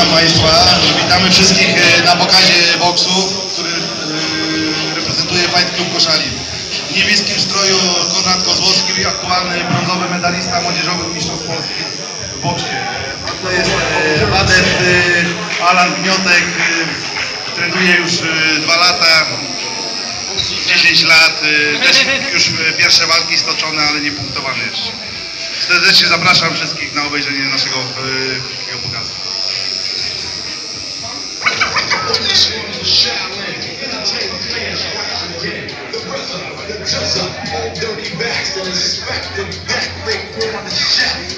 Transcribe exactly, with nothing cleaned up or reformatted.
Witam Państwa, witamy wszystkich na pokazie boksu, który reprezentuje Fight Club Koszalin. W niebieskim stroju Konrad Kozłowski, aktualny brązowy medalista młodzieżowych mistrzostw Polski w boksie. To jest adet Alan Gniotek, trenuje już dwa lata, dziesięć lat, też już pierwsze walki stoczone, ale nie punktowane jeszcze. Serdecznie zapraszam wszystkich na obejrzenie naszego krótkiego pokazu. Dirty backs and inspect the back, they on the shaft.